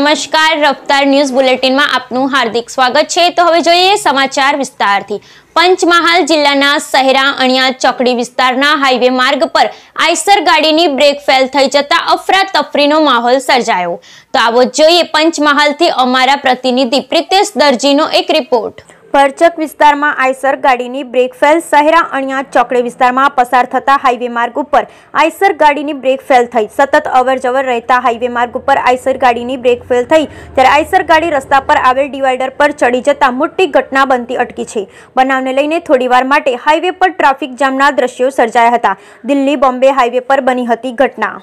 नमस्कार, रफ्तार news bulletin में आपનું हार्दिक स्वागत है। तो हवे जोईए समाचार विस्तारथी। पंचमहाल जिल्लाना शहेरा अणियाद चौकड़ी विस्तारना हाईवे मार्ग पर आइसर गाड़ीनी ब्रेक फेल थई जता अफरातफरीनो माहोल सर्जायो। तो आवो जोईए पंचमहालथी अमारा प्रतिनिधि प्रीतेश दर्जीनो एक रिपोर्ट। भरचक विस्तार में आइसर गाड़ी ब्रेक फेल शहेरा अणियाद चौकड़ी विस्तार में पसार थता हाईवे मार्ग पर आइसर गाड़ी ब्रेक फेल थई। सतत अवर जवर रहता हाईवे मार्ग पर आइसर गाड़ी ब्रेक फेल थई त्यारे आइसर गाड़ी रस्ता पर आवेल डिवाइडर पर चढ़ी जता मोटी घटना बनती अटकी छे। बनावने लईने थोड़ीवार माटे हाईवे पर ट्राफिक जामना दृश्यो सर्जाया हता। दिल्ही बॉम्बे हाईवे पर बनी हती घटना।